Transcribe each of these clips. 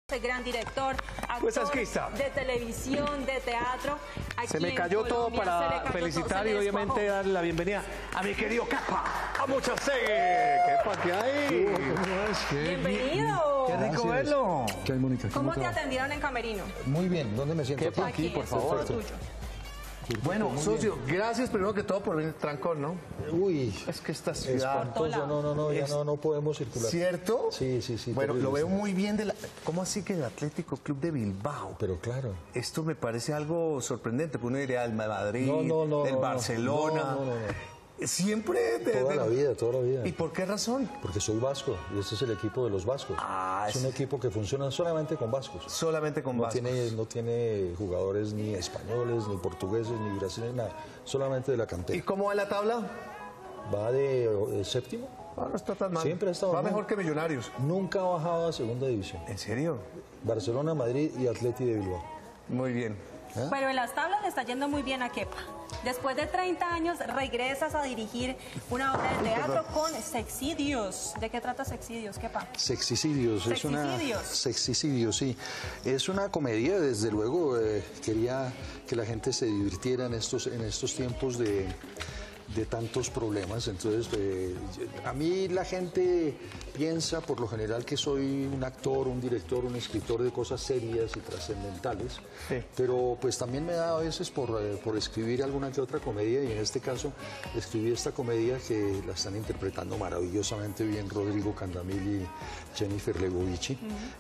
gran director, actor Pues aquí está. de televisión, de teatro. Se me cayó todo para felicitar y obviamente darle la bienvenida a mi querido Kepa, a Muchasegui. Kepa, ¿qué hay? Bienvenido. Qué rico verlo. ¿Qué hay, Mónica? ¿Cómo te atendieron en Camerino? Muy bien, ¿dónde me siento? Kepa, aquí, por favor. Tuyo. Bueno, socio, gracias primero que todo por venir trancón, ¿no? Uy, Es que esta ciudad... espantoso, no, ya no podemos circular. ¿Cierto? Sí. Bueno, terrible, lo veo sí. muy bien de la... ¿Cómo así que el Atlético Club de Bilbao? Pero claro. Esto me parece algo sorprendente, porque uno diría del Madrid, No, del Barcelona. No. Siempre... Toda la vida. ¿Y por qué razón? Porque soy vasco y este es el equipo de los vascos. Es un equipo que funciona solamente con vascos. Solamente con vascos. No tiene jugadores ni españoles, ni portugueses, ni brasileños, nada. Solamente de la ¿Y cantera. cómo va la tabla? Va de séptimo. No está tan mal. Siempre ha estado Va mal. mejor que Millonarios. Nunca ha bajado a segunda división. ¿En serio? Barcelona, Madrid y Atleti de Bilbao. Muy bien. Pero en las tablas le está yendo muy bien a Kepa. Después de 30 años regresas a dirigir una obra de teatro con Sexidios. ¿De qué trata Sexidios, Kepa? Sexicidios, Sexicidios, sí. Es una comedia, desde luego. Quería que la gente se divirtiera en estos tiempos de tantos problemas. Entonces, a mí la gente piensa por lo general que soy un actor, un director, un escritor de cosas serias y trascendentales, Sí. pero pues también me da a veces por escribir alguna que otra comedia, y en este caso escribí esta comedia que la están interpretando maravillosamente bien Rodrigo Candamil y Jennifer Legovici.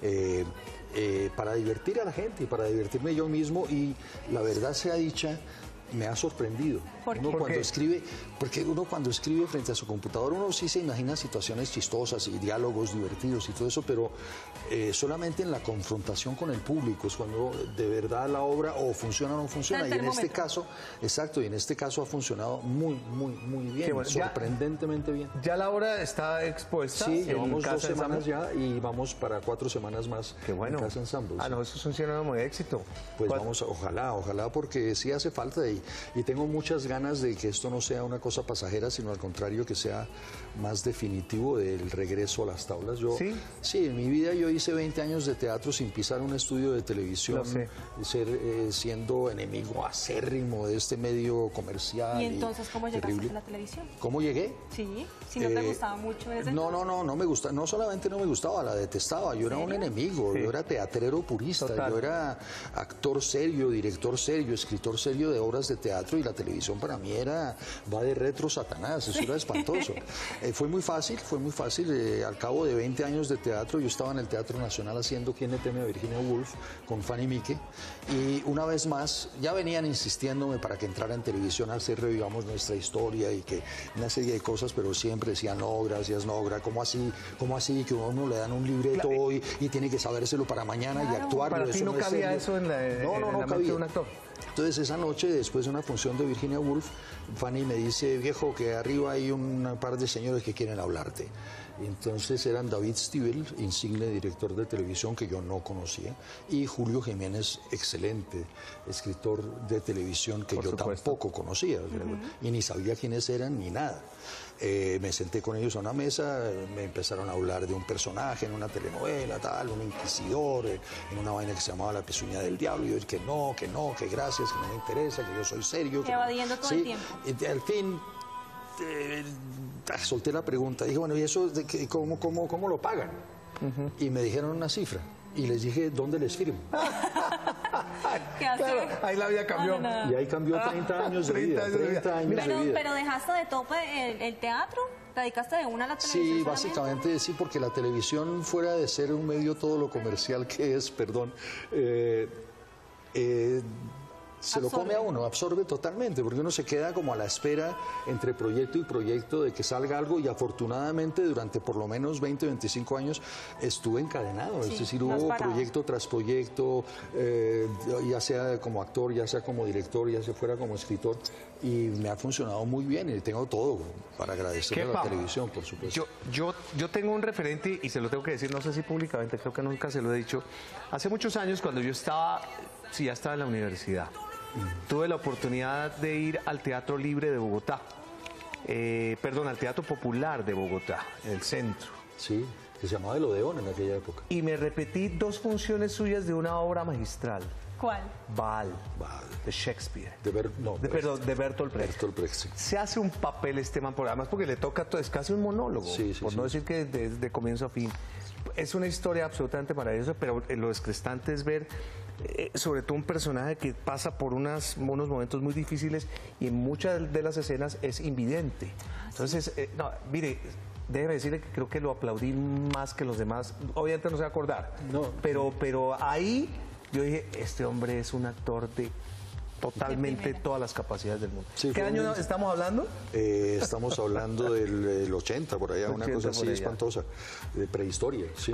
Para divertir a la gente y para divertirme yo mismo, y la verdad sea dicha, me ha sorprendido. ¿Por Uno qué? cuando escribe, porque uno cuando escribe frente a su computador, uno sí se imagina situaciones chistosas y diálogos divertidos y todo eso, pero solamente en la confrontación con el público es cuando de verdad la obra o funciona o no funciona. El Y en este termómetro. caso, exacto, y en este caso ha funcionado muy bien, Qué bueno. sorprendentemente bien. ¿Ya la obra está expuesta? Sí, en llevamos Casa 2 semanas Ensamble? ya y vamos para 4 semanas más Qué bueno. en Casa Ensamble. Ah, no, eso es un sinónimo de éxito. Pues ¿Cuál- vamos, ojalá, porque sí hace falta, y tengo muchas ganas de que esto no sea una cosa pasajera, sino al contrario, que sea más definitivo del regreso a las tablas. ¿Sí? Sí, en mi vida yo hice 20 años de teatro sin pisar un estudio de televisión, Lo sé. siendo enemigo acérrimo de este medio comercial. ¿Y entonces cómo llegaste terrible. a la televisión? ¿Cómo llegué? Sí, si no te gustaba mucho ese. No me gusta, no solamente no me gustaba, la detestaba. Yo era un enemigo, Sí. yo era teatrero purista, Total. yo era actor serio, director serio, escritor serio de obras de teatro, y la televisión para mí va de retro Satanás, eso era espantoso. Fue muy fácil, al cabo de 20 años de teatro, yo estaba en el Teatro Nacional haciendo ¿Quién le teme a Virginia Woolf? Con Fanny Mique, y una vez más ya venían insistiéndome para que entrara en televisión a hacer Revivamos Nuestra Historia y que una serie de cosas, pero siempre decían no, gracias, no, ¿cómo así? Que a uno le dan un libreto hoy y tiene que sabérselo para mañana y actuar. Para ti no es cabía serio. eso en la mente cabía. de un actor. Entonces esa noche, después de una función de Virginia Woolf, Fanny me dice, viejo, que arriba hay un par de señores que quieren hablarte. Y entonces eran David Stivel, insigne director de televisión que yo no conocía, y Julio Jiménez, excelente escritor de televisión que Por yo supuesto. tampoco conocía, y ni sabía quiénes eran ni nada. Me senté con ellos a una mesa, me empezaron a hablar de un personaje en una telenovela, tal, un inquisidor, en una vaina que se llamaba La Pezuña del Diablo, y yo dije que no, que gracias, que no me interesa, que yo soy serio. Evadiendo todo el tiempo. Y al fin solté la pregunta, dije, bueno, ¿y eso cómo lo pagan? Y me dijeron una cifra, y les dije, ¿dónde les firmo? ¿Qué hacer? Claro, ahí la vida cambió. No. Y ahí cambió 30 años de vida, 30 años de vida. Pero dejaste de tope el teatro, te dedicaste de una a la televisión. Sí, solamente? básicamente sí, porque la televisión, fuera de ser un medio todo lo comercial que es, se lo come a uno, absorbe totalmente, porque uno se queda como a la espera entre proyecto y proyecto de que salga algo, y afortunadamente durante por lo menos 20, 25 años estuve encadenado, Sí, es decir, no has hubo parado. proyecto tras proyecto, ya sea como actor, ya sea como director, ya sea fuera como escritor, y me ha funcionado muy bien, y tengo todo para agradecerle a la Kepa, televisión, por supuesto. Yo tengo un referente, y se lo tengo que decir, no sé si públicamente, creo que nunca se lo he dicho. Hace muchos años, cuando yo estaba, ya estaba en la universidad, tuve la oportunidad de ir al Teatro Libre de Bogotá, al Teatro Popular de Bogotá, en el centro. Sí. que se llamaba El Odeón en aquella época. Y me repetí 2 funciones suyas de una obra magistral. ¿Cuál? Baal, de Shakespeare. Perdón, de Bertolt Brecht. Bertolt Brecht, sí. Se hace un papel este man, además porque le toca todo, es casi un monólogo, por no decir que de comienzo a fin. Es una historia absolutamente maravillosa, pero lo descrestante es ver, sobre todo un personaje que pasa por unos momentos muy difíciles y en muchas de las escenas es invidente. Entonces, no, mire, déjeme decirle que creo que lo aplaudí más que los demás. Obviamente no se va a acordar, pero ahí yo dije, este hombre es un actor de totalmente todas las capacidades del mundo. Sí, ¿Qué año estamos hablando? Estamos hablando del 80, por allá, una cosa así espantosa, de prehistoria, sí.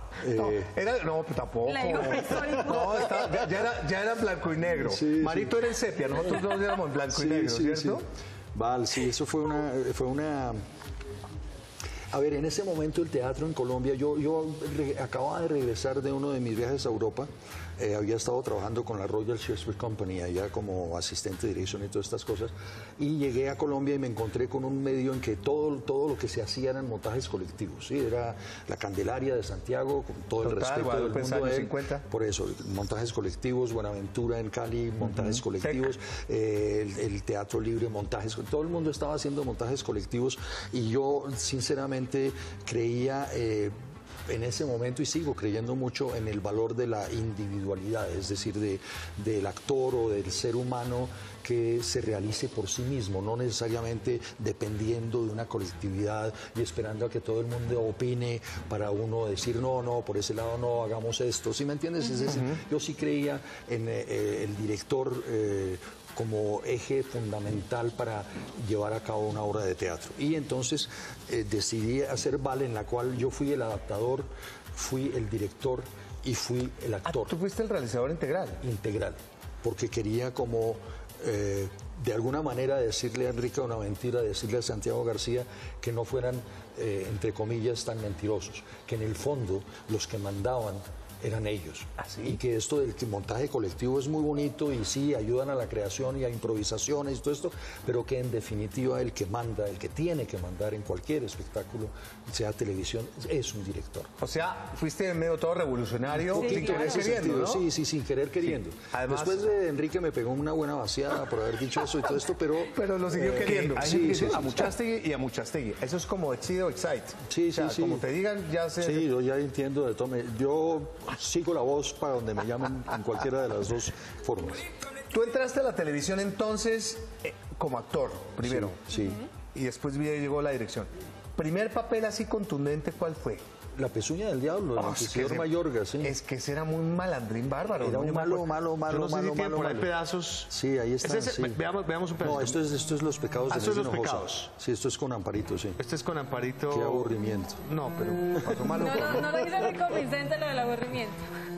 No, tampoco. No, ya era blanco y negro. Sí, Marito era en sepia, nosotros dos éramos en blanco y negro, ¿cierto? Sí. Val, sí, eso fue una... A ver, en ese momento el teatro en Colombia, yo acababa de regresar de uno de mis viajes a Europa, había estado trabajando con la Royal Shakespeare Company allá como asistente de dirección y todas estas cosas, y llegué a Colombia y me encontré con un medio en que todo lo que se hacía eran montajes colectivos, ¿sí? Era la Candelaria de Santiago, con todo el respeto del mundo a él, por eso, montajes colectivos, Buenaventura en Cali, montajes colectivos, el Teatro Libre, montajes, todo el mundo estaba haciendo montajes colectivos y yo sinceramente creía en ese momento, y sigo creyendo mucho en el valor de la individualidad, es decir, del actor o del ser humano que se realice por sí mismo, no necesariamente dependiendo de una colectividad y esperando a que todo el mundo opine para uno decir no, por ese lado no, hagamos esto, ¿sí me entiendes? Es decir, yo sí creía en el director como eje fundamental para llevar a cabo una obra de teatro. Y entonces decidí hacer Val, en la cual yo fui el adaptador, fui el director y fui el actor. ¿Tú fuiste el realizador integral? Integral, porque quería como de alguna manera decirle a Enrique Bonaventura, decirle a Santiago García que no fueran, entre comillas, tan mentirosos, que en el fondo los que mandaban eran ellos. Y que esto del montaje colectivo es muy bonito y sí, ayudan a la creación y a improvisaciones y todo esto, pero que en definitiva el que manda, el que tiene que mandar en cualquier espectáculo, sea televisión, es un director. O sea, fuiste en medio todo revolucionario, sin querer queriendo, ¿no? Sí, sin querer queriendo. Además, después de Enrique me pegó una buena vaciada por haber dicho eso y todo esto, pero lo siguió queriendo. A Muchastegui y a Muchastegui. Eso es como Excite o Excite. Sí, como te digan, ya sé. Sí, yo ya entiendo de todo. Yo sigo la voz para donde me llamen en cualquiera de las dos formas. Tú entraste a la televisión entonces como actor, primero. Sí. Y después llegó la dirección. ¿Primer papel así contundente cuál fue? La pezuña del diablo, el inquisidor Mayorga, sí. Es que ese era muy malandrín bárbaro. Era un malo. Yo no sé si tiene por ahí pedazos. Sí, ahí está. Sí. Veamos un pedazo. No, esto es Los Pecados de Esto es Nelly Los Hinojosa. Pecados. Sí, esto es con Amparito, sí. Este es con Amparito. Qué aburrimiento. No, pero pasó malo. No lo hizo muy convincente lo del aburrimiento.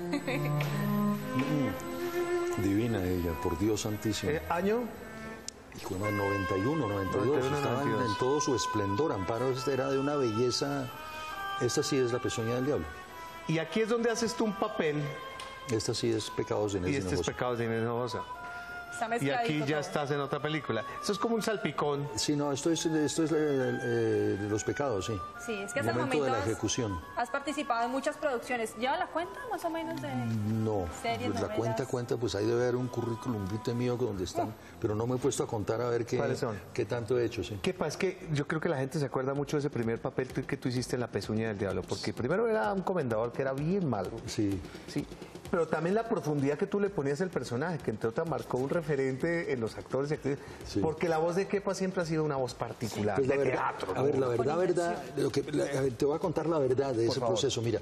Divina ella, por Dios santísimo. ¿Año? Hijo, en 91, 92, estaba en todo su esplendor. Amparo era de una belleza. Esta sí es La Pezuña del Diablo. Y aquí es donde haces tú un papel. Esta sí es Pecados de Inés Y este Hinojosa. es Pecados de Inés Hinojosa. Y aquí ya estás en otra película. Esto es como un salpicón. Sí, no, esto es Los Pecados, sí. Sí, es que el hasta el momento momento de la ejecución. Has participado en muchas producciones. ¿Lleva la cuenta más o menos de No, series, pues la novelas? cuenta, pues ahí debe haber un currículum vitae mío donde están, pero no me he puesto a contar a ver qué tanto he hecho, sí. ¿Qué pasa? Es que yo creo que la gente se acuerda mucho de ese primer papel que tú hiciste en La Pezuña del Diablo, porque primero era un comendador que era bien malo. Sí. Sí. Pero también la profundidad que tú le ponías al personaje, que entre otras marcó un referente en los actores y actrices, porque la voz de Kepa siempre ha sido una voz particular, Pues de teatro. A ver, la verdad, te voy a contar la verdad de ese proceso. Mira,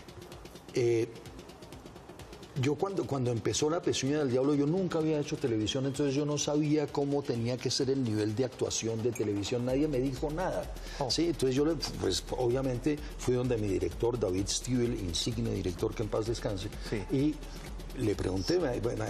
yo cuando empezó La Pezuña del Diablo, yo nunca había hecho televisión, entonces yo no sabía cómo tenía que ser el nivel de actuación de televisión, nadie me dijo nada. Sí, entonces yo, pues obviamente, fui donde mi director, David Stivel, insigne director, que en paz descanse, y le pregunté,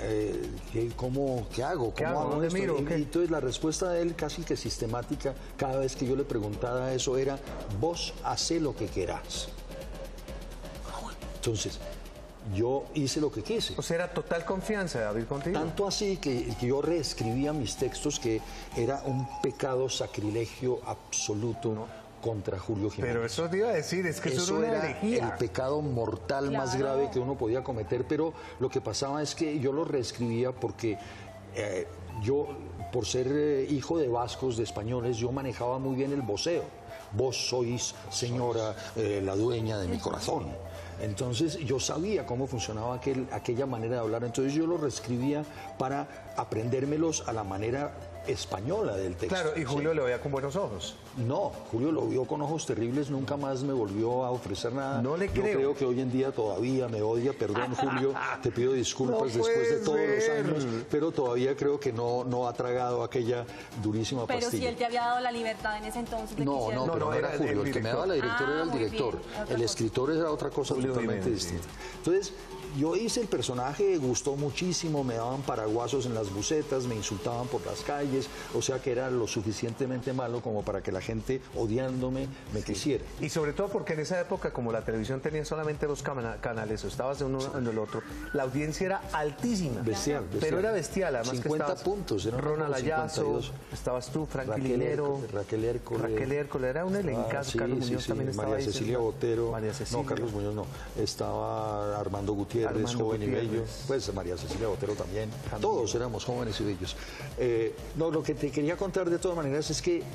¿qué hago? ¿Cómo hago esto? Y entonces la respuesta de él, casi que sistemática, cada vez que yo le preguntaba eso, era: vos hacé lo que querás. Entonces, yo hice lo que quise. O sea, era total confianza, David, contigo. Tanto así que yo reescribía mis textos, que era un pecado, sacrilegio absoluto, contra Julio Jiménez. Pero eso te iba a decir, es que eso era una herejía. El pecado mortal más grave que uno podía cometer, pero lo que pasaba es que yo lo reescribía porque yo, por ser hijo de vascos, de españoles, yo manejaba muy bien el voceo. Vos sois, señora, la dueña de mi corazón. Entonces yo sabía cómo funcionaba aquella manera de hablar, entonces yo lo reescribía para aprendérmelos a la manera española del texto. Claro, y Julio lo veía con buenos ojos. No, Julio lo vio con ojos terribles, nunca más me volvió a ofrecer nada. No le Yo creo. creo que hoy en día todavía me odia, perdón Julio, te pido disculpas después de todos los años, pero todavía creo que no ha tragado aquella durísima Pero pastilla. si él te había dado la libertad en ese entonces. De No, pero no era Julio, el que me daba la directora era el muy director, bien, el escritor era otra cosa Julio totalmente Jiménez, distinta. Entonces, yo hice el personaje, gustó muchísimo, me daban paraguasos en las bucetas, me insultaban por las calles, o sea que era lo suficientemente malo como para que la gente, odiándome, me quisiera. Y sobre todo porque en esa época, como la televisión tenía solamente dos canales, o estabas en uno en el otro, la audiencia era altísima. Bestial. Pero era bestial, además 50 que estabas puntos, eran Ronald como Ayazo, 52. estabas tú, Frankie Raquel Linero, Raquel Hércole, era un elencazo, Carlos Muñoz también estaba María ahí. Cecilia Botero, María Cecilia. no, Carlos Muñoz no, estaba Armando Gutiérrez, joven y bello, pues María Cecilia Botero también, todos éramos jóvenes y bellos. No, lo que te quería contar de todas maneras es que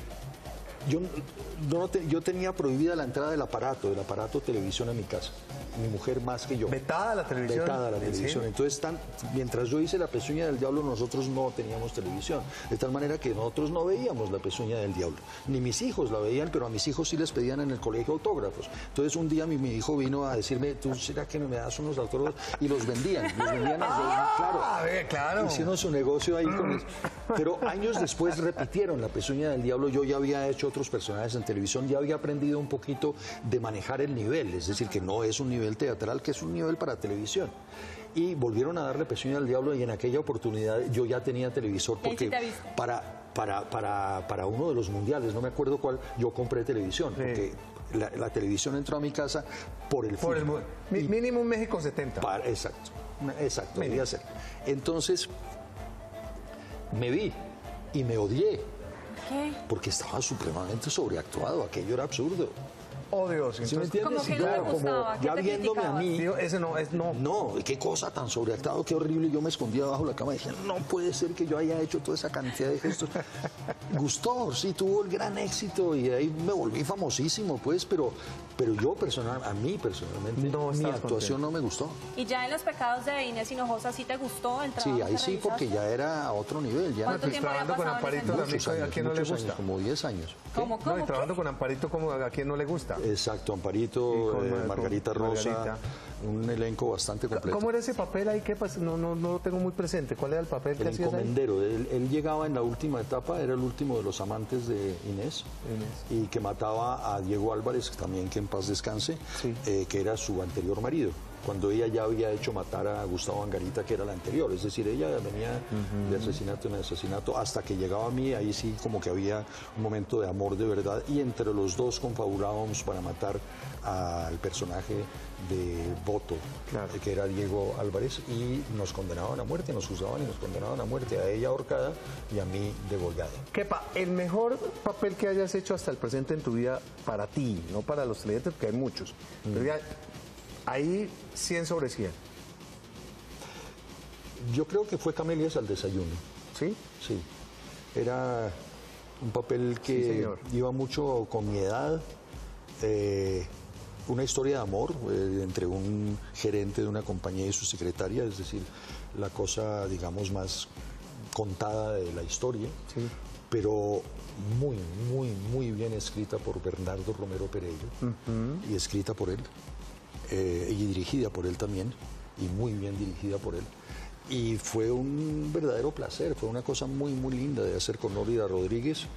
yo tenía prohibida la entrada del aparato televisión en mi casa. Mi mujer más que yo. ¿Vetada la televisión? Vetada la televisión. ¿Sí? Entonces, mientras yo hice La Pezuña del Diablo, nosotros no teníamos televisión. De tal manera que nosotros no veíamos La Pezuña del Diablo. Ni mis hijos la veían, pero a mis hijos sí les pedían en el colegio autógrafos. Entonces, un día mi hijo vino a decirme, ¿tú será que me das unos autógrafos? Y los vendían. Claro. Hicieron su negocio ahí con eso. Pero años después repitieron La Pezuña del Diablo. Yo ya había hecho otros personajes en televisión, ya había aprendido un poquito de manejar el nivel, es decir, que no es un nivel teatral, que es un nivel para televisión. Y volvieron a darle Pezuña al Diablo y en aquella oportunidad yo ya tenía televisor porque para uno de los mundiales, no me acuerdo cuál, yo compré televisión, porque la televisión entró a mi casa por el fútbol. Mínimo México 70. Exacto, debía ser. Entonces me vi y me odié. ¿Qué? Porque estaba supremamente sobreactuado, aquello era absurdo. Oh, Dios. ¿Sí me entiendes? Como que no le gustaba, ya ¿qué te viéndome a criticabas? mí. Digo, ese no es no. No, qué cosa tan sobreactuado, qué horrible. Yo me escondía debajo de la cama y dije, no puede ser que yo haya hecho toda esa cantidad de gestos. Gustó, sí, tuvo el gran éxito y ahí me volví famosísimo, pues, pero yo a mí personalmente, No mi estabas actuación no me gustó. ¿Y ya en Los Pecados de Inés Hinojosa sí te gustó el trabajo? Sí, ahí que sí, porque realizaste? ya era a otro nivel. Ya ¿Cuánto tiempo había trabajando con pasado en ese Amparito entonces? también, ¿a quién no le muchos gusta? años, como 10 años. ¿Cómo, No, y qué? trabajando con Amparito, como a quien no le gusta. Exacto, Amparito, Y con Margarita Rosa, Margarita. un elenco bastante completo. ¿Cómo era ese papel ahí? ¿Qué pasa? No lo tengo muy presente. ¿Cuál era el papel que El hacías ahí? encomendero, él llegaba en la última etapa, era el último de los amantes de Inés, y que mataba a Diego Álvarez, también que en paz descanse, Sí. que era su anterior marido, cuando ella ya había hecho matar a Gustavo Angarita, que era la anterior, es decir, ella venía de asesinato en asesinato, hasta que llegaba a mí, ahí sí como que había un momento de amor de verdad, y entre los dos confabulábamos para matar al personaje de Boto, Claro. que era Diego Álvarez, y nos condenaban a muerte, nos juzgaban y nos condenaban a muerte, a ella ahorcada y a mí degollado. Kepa, el mejor papel que hayas hecho hasta el presente en tu vida para ti, no para los televidentes, porque hay muchos. Pero ya, ahí 100 sobre 100. Yo creo que fue Camelias al desayuno. ¿Sí? Sí. Era un papel Sí, que señor. iba mucho con mi edad. Una historia de amor entre un gerente de una compañía y su secretaria, es decir, la cosa, digamos, más contada de la historia, Sí. pero muy bien escrita por Bernardo Romero Perello y escrita por él y dirigida por él también y muy bien dirigida por él. Y fue un verdadero placer, fue una cosa muy linda de hacer con Nórida Rodríguez.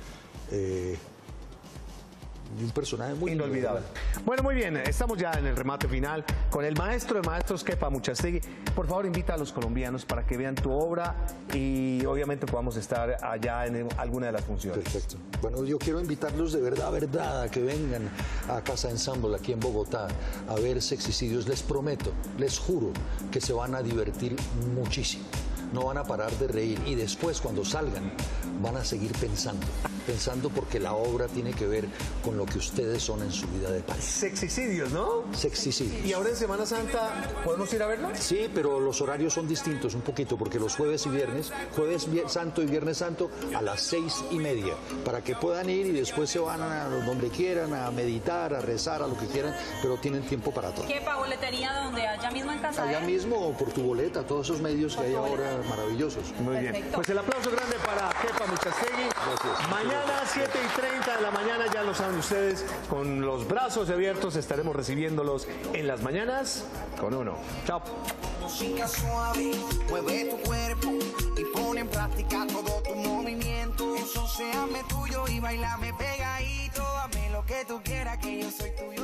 Y un personaje muy Inolvidable. lindo. Bueno, muy bien, estamos ya en el remate final con el maestro de maestros, Kepa Muchastegui. Por favor, invita a los colombianos para que vean tu obra y obviamente podamos estar allá en alguna de las funciones. Perfecto. Bueno, yo quiero invitarlos de verdad, a que vengan a Casa Ensemble aquí en Bogotá a ver Sexicidios. Les prometo, les juro que se van a divertir muchísimo. No van a parar de reír y después, cuando salgan, van a seguir pensando. pensando porque la obra tiene que ver con lo que ustedes son en su vida de pareja. Sexicidios, ¿no? Sexicidios. ¿Y ahora en Semana Santa podemos ir a verla? Sí, pero los horarios son distintos un poquito, porque los jueves y viernes, Santo y Viernes Santo, a las 6:30, para que puedan ir y después se van a donde quieran, a meditar, a rezar, a lo que quieran, pero tienen tiempo para todo. ¿Qué boletería donde? ¿Allá mismo en casa? Allá mismo, por tu boleta, todos esos medios que hay ahora maravillosos. Muy bien. Perfecto. Pues el aplauso grande para Kepa Muchastegui. Gracias. Mañana 7:30 de la mañana, ya lo saben ustedes, con los brazos abiertos estaremos recibiéndolos en las mañanas con uno. Chao. Música suave, mueve tu cuerpo y pone en práctica todo tu movimiento. Eso séame tuyo y bailame pegadito. Hazme lo que tú quieras, que yo soy tuyo.